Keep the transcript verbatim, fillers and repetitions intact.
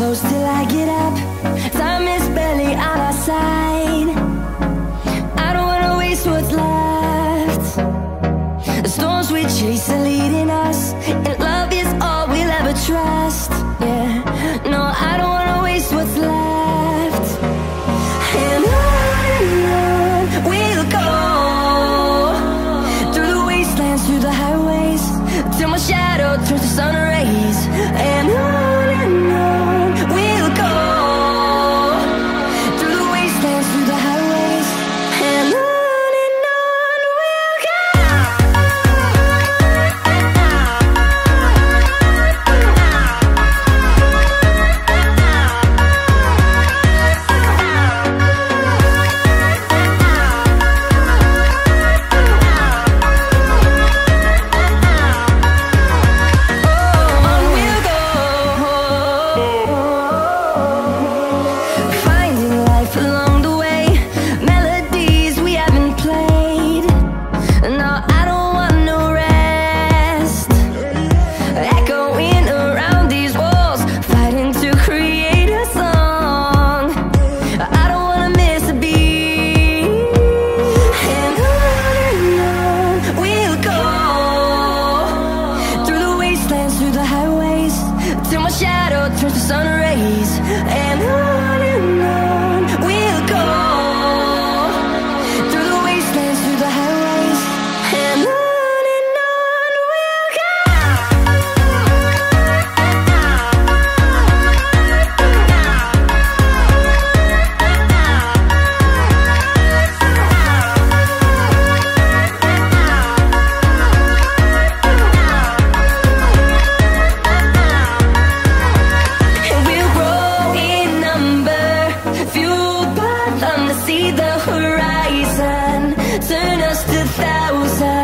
close till I get up. Time is barely on our side. I don't wanna waste what's left. The storms we chase are leading us, and love is all we'll ever trust. Yeah, no, I don't wanna waste what's left. And on and on we'll go, through the wastelands, through the highways, till my shadow turns to sun rays. And on and on we'll go, through the wastelands, through the highways, and on and on we'll go. On we'll go, finding life along the way, melodies we haven't played. No, I don't want no rest, echoing around these walls, fighting to create a song. I don't wanna miss a beat. And on and on we'll go, through the wastelands, through the highways, till my shadow turns to sun rays. And on and on we'll go, through the wastelands, through the highways, and on and on we'll go. And we'll grow in number, fueled by them to see the horizon, turn us to thousands.